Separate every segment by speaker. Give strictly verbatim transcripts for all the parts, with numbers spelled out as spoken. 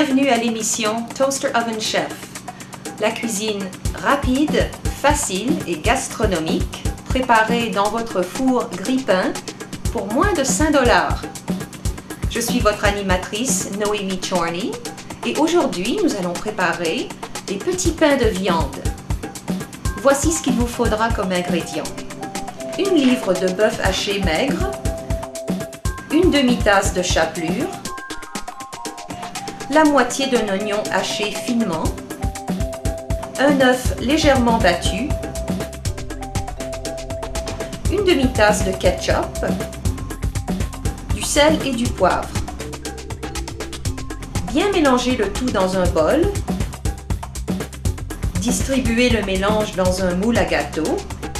Speaker 1: Bienvenue à l'émission Toaster Oven Chef, la cuisine rapide, facile et gastronomique, préparée dans votre four grille-pain pour moins de cinq dollars. Je suis votre animatrice Noémie Chorney et aujourd'hui nous allons préparer des petits pains de viande. Voici ce qu'il vous faudra comme ingrédients. Une livre de bœuf haché maigre, une demi-tasse de chapelure, la moitié d'un oignon haché finement, un œuf légèrement battu, une demi-tasse de ketchup, du sel et du poivre. Bien mélanger le tout dans un bol. Distribuez le mélange dans un moule à gâteau.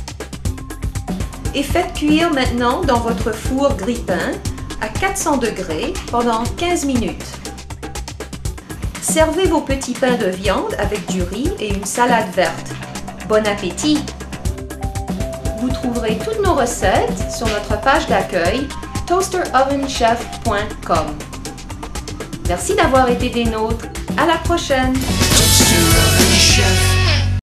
Speaker 1: Et faites cuire maintenant dans votre four grille-pain à quatre cents degrés pendant quinze minutes. Servez vos petits pains de viande avec du riz et une salade verte. Bon appétit! Vous trouverez toutes nos recettes sur notre page d'accueil toaster oven chef point com. Merci d'avoir été des nôtres. À la prochaine! Toaster Oven Chef.